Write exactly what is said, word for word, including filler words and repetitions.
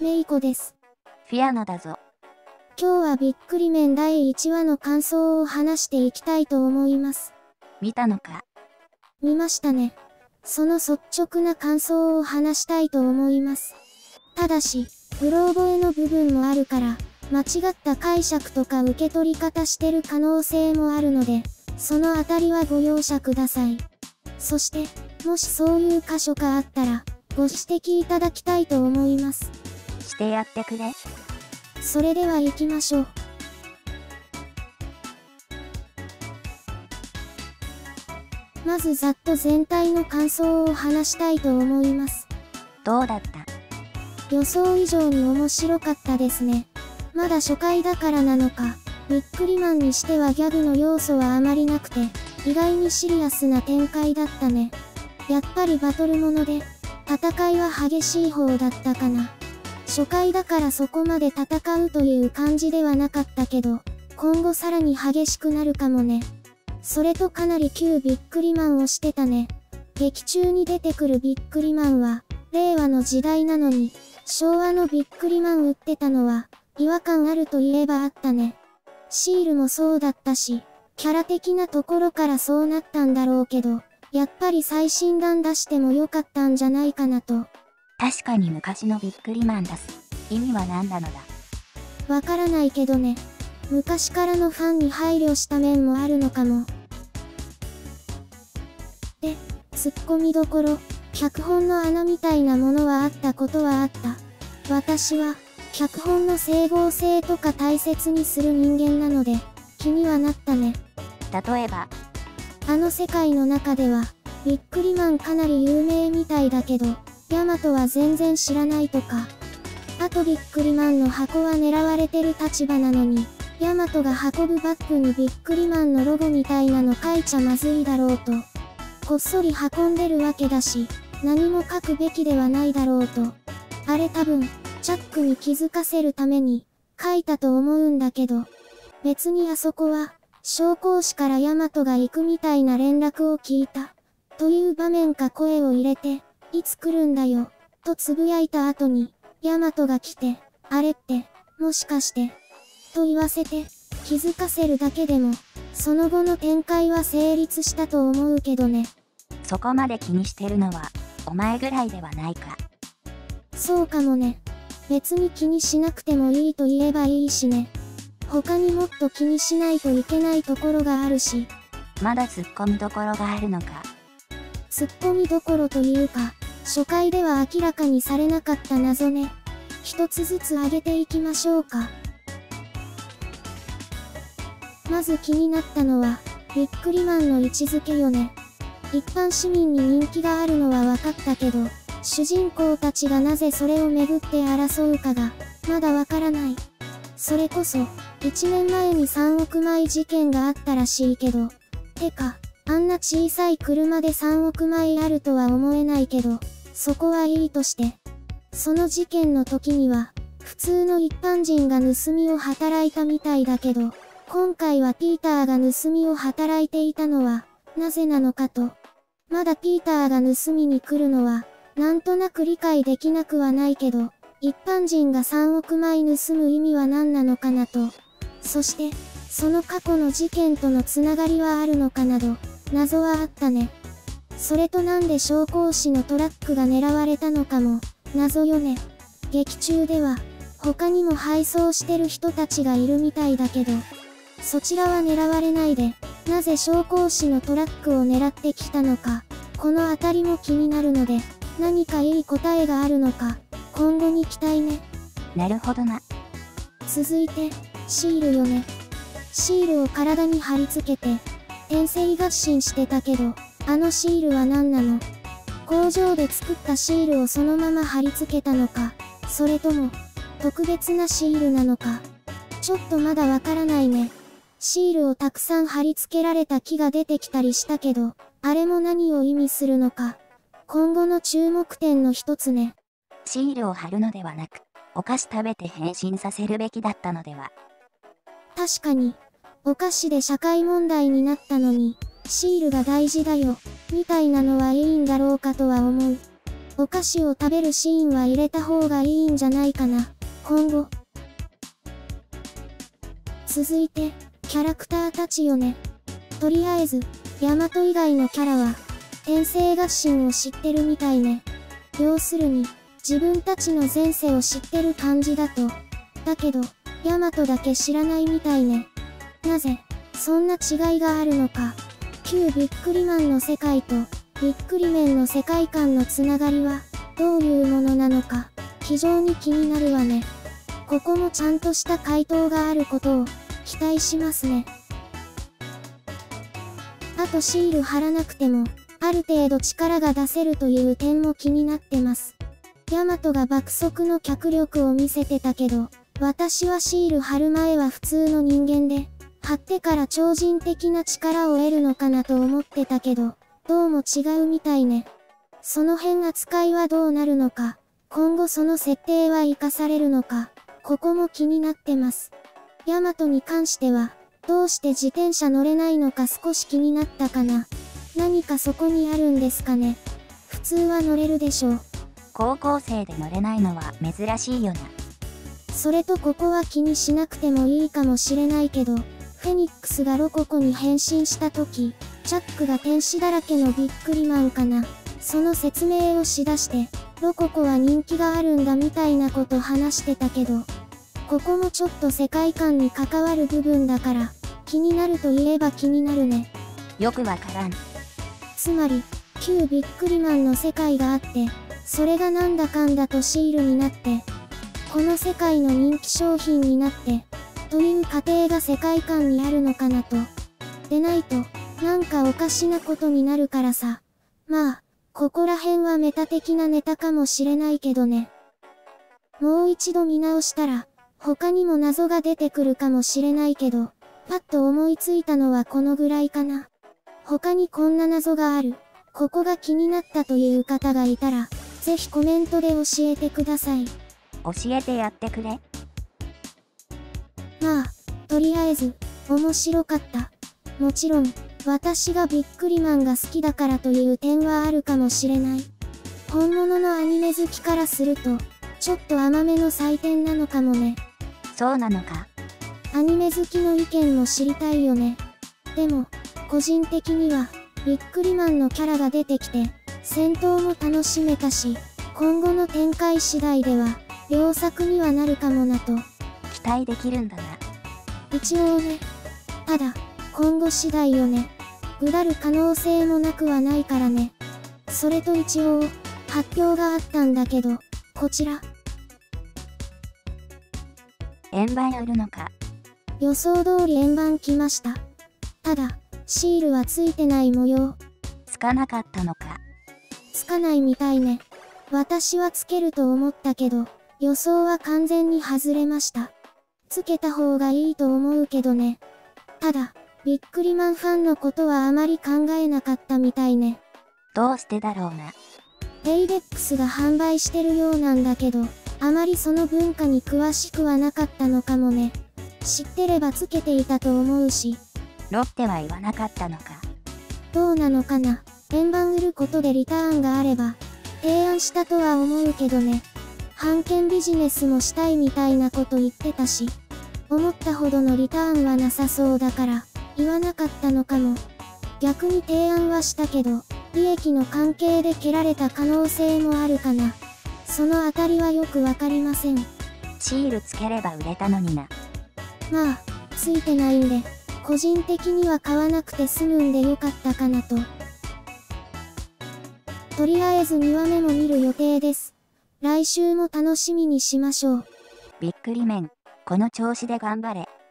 メイコです。 フィアノだぞ。 今日はびっくりメンだいいちわの感想を話していきたいと思います。 見たのか？ 見ましたね。その率直な感想を話したいと思います。ただし、うろ覚えの部分もあるから、間違った解釈とか受け取り方してる可能性もあるので、そのあたりはご容赦ください。そして、もしそういう箇所があったら、ご指摘いただきたいと思います。 してやってくれ。 それでは行きましょう。まずざっと全体の感想を話したいと思います。 どうだった？ 予想以上に面白かったですね。まだ初回だからなのか、ビックリマンにしてはギャグの要素はあまりなくて、意外にシリアスな展開だったね。やっぱりバトルもので、戦いは激しい方だったかな。初回だからそこまで戦うという感じではなかったけど、今後さらに激しくなるかもね。それとかなり旧ビックリマンをしてたね。劇中に出てくるビックリマンは、令和の時代なのに、昭和のビックリマン売ってたのは、違和感あるといえばあったね。シールもそうだったし、キャラ的なところからそうなったんだろうけど、やっぱり最新弾出してもよかったんじゃないかなと。 確かに昔のビックリマン出す。意味は何なのだ？ わからないけどね。昔からのファンに配慮した面もあるのかも。で、ツッコミどころ、脚本の穴みたいなものはあったことはあった。私は、脚本の整合性とか大切にする人間なので、気にはなったね。 例えば、 あの世界の中では、ビックリマンかなり有名みたいだけど、ヤマトは全然知らないとか。あとビックリマンの箱は狙われてる立場なのに、ヤマトが運ぶバッグにビックリマンのロゴみたいなの書いちゃまずいだろうと。こっそり運んでるわけだし、何も書くべきではないだろうと。あれ多分、チャックに気づかせるために、書いたと思うんだけど、別にあそこは、将校士からヤマトが行くみたいな連絡を聞いた。という場面か声を入れて、いつ来るんだよ、とつぶやいた後に、ヤマトが来て、あれって、もしかして、と言わせて、気づかせるだけでも、その後の展開は成立したと思うけどね。 そこまで気にしてるのは、お前ぐらいではないか。 そうかもね。別に気にしなくてもいいと言えばいいしね。他にもっと気にしないといけないところがあるし。 まだ突っ込みどころがあるのか。 突っ込みどころというか、初回では明らかにされなかった謎ね。一つずつ挙げていきましょうか。まず気になったのは、ビックリマンの位置づけよね。一般市民に人気があるのは分かったけど、主人公たちがなぜそれをめぐって争うかが、まだわからない。それこそ、いちねんまえにさんおくまい事件があったらしいけど、てか、あんな小さい車でさんおくまいあるとは思えないけど、そこはいいとして。その事件の時には、普通の一般人が盗みを働いたみたいだけど、今回はピーターが盗みを働いていたのは、なぜなのかと。まだピーターが盗みに来るのは、なんとなく理解できなくはないけど、一般人がさんおくまい盗む意味は何なのかなと。そして、その過去の事件とのつながりはあるのかなど、謎はあったね。それとなんで将校士のトラックが狙われたのかも、謎よね。劇中では、他にも配送してる人たちがいるみたいだけど、そちらは狙われないで、なぜ将校士のトラックを狙ってきたのか、このあたりも気になるので、何かいい答えがあるのか、今後に期待ね。 なるほどな。 続いて、シールよね。シールを体に貼り付けて、転生合心してたけど、あのシールは何なの？工場で作ったシールをそのまま貼り付けたのか、それとも、特別なシールなのか。ちょっとまだわからないね。シールをたくさん貼り付けられた木が出てきたりしたけど、あれも何を意味するのか。今後の注目点の一つね。 シールを貼るのではなく、お菓子食べて変身させるべきだったのでは。 確かに、お菓子で社会問題になったのに、シールが大事だよ、みたいなのはいいんだろうかとは思う。 お菓子を食べるシーンは入れた方がいいんじゃないかな、今後。続いて、キャラクターたちよね。とりあえず、ヤマト以外のキャラは、転生合心を知ってるみたいね。要するに、自分たちの前世を知ってる感じだと。だけど、ヤマトだけ知らないみたいね。なぜ、そんな違いがあるのか。旧ビックリマンの世界と、ビックリメンの世界観のつながりは、どういうものなのか、非常に気になるわね。ここもちゃんとした回答があることを、期待しますね。あとシール貼らなくても、ある程度力が出せるという点も気になってます。ヤマトが爆速の脚力を見せてたけど、私はシール貼る前は普通の人間で、貼ってから超人的な力を得るのかなと思ってたけど、どうも違うみたいね。その辺扱いはどうなるのか、今後その設定は活かされるのか、ここも気になってます。ヤマトに関しては、どうして自転車乗れないのか少し気になったかな。何かそこにあるんですかね。普通は乗れるでしょう。 高校生で乗れないのは珍しいよな。 それとここは気にしなくてもいいかもしれないけど、フェニックスがロココに変身した時、チャックが天使だらけのビックリマンかな。その説明をしだして、ロココは人気があるんだみたいなこと話してたけど、ここもちょっと世界観に関わる部分だから、気になるといえば気になるね。 よくわからん。 つまり、旧ビックリマンの世界があって、それがなんだかんだとシールになって、この世界の人気商品になって、という過程が世界観にあるのかなと。でないと、なんかおかしなことになるからさ。まあ、ここら辺はメタ的なネタかもしれないけどね。もう一度見直したら、他にも謎が出てくるかもしれないけど、パッと思いついたのはこのぐらいかな。他にこんな謎がある、ここが気になったという方がいたら、ぜひコメントで教えてください。 教えてやってくれ。 まあ、とりあえず、面白かった。もちろん、私がビックリマンが好きだからという点はあるかもしれない。本物のアニメ好きからすると、ちょっと甘めの採点なのかもね。 そうなのか。 アニメ好きの意見も知りたいよね。でも、個人的には、ビックリマンのキャラが出てきて、戦闘も楽しめたし、今後の展開次第では、良作にはなるかもなと。 期待できるんだな。 一応ね。ただ、今後次第よね。ぐだる可能性もなくはないからね。それと一応、発表があったんだけど、こちら。 円盤売るのか。 予想通り円盤来ました。ただ、シールはついてない模様。 つかなかったのか。 つかないみたいね。私はつけると思ったけど、予想は完全に外れました。つけた方がいいと思うけどね。ただ、ビックリマンファンのことはあまり考えなかったみたいね。 どうしてだろうな。 エイベックスが販売してるようなんだけど、あまりその文化に詳しくはなかったのかもね。知ってればつけていたと思うし。 ロッテは言わなかったのか。 どうなのかな。円盤売ることでリターンがあれば、提案したとは思うけどね。版権ビジネスもしたいみたいなこと言ってたし、思ったほどのリターンはなさそうだから、言わなかったのかも。逆に提案はしたけど、利益の関係で蹴られた可能性もあるかな。そのあたりはよくわかりません。 シールつければ売れたのにな。 まあ、ついてないんで、個人的には買わなくて済むんでよかったかなと。とりあえずにわめも見る予定です。来週も楽しみにしましょう。 ビックリメン、この調子で頑張れ。